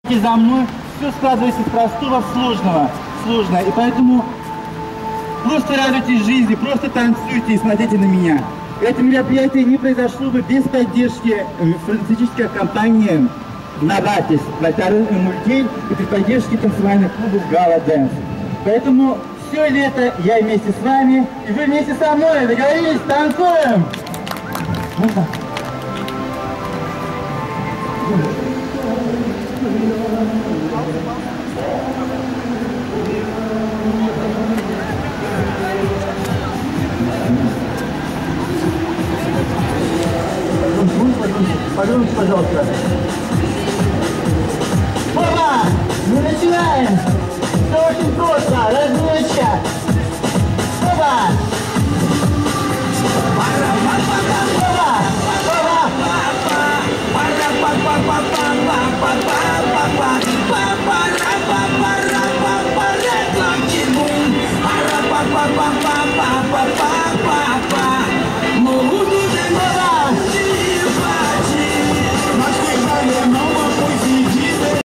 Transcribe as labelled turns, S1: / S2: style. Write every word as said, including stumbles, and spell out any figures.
S1: За мной все складывается из простого в сложного, сложное. И поэтому просто радуйтесь жизни, просто танцуйте и смотрите на меня. Это мероприятие не произошло бы без поддержки фармацевтической компании Novartis, второй мультиль и при поддержке танцевальных клубов Gala Dance. Поэтому все лето я вместе с вами, и вы вместе со мной. Договорились? Танцуем! Можно?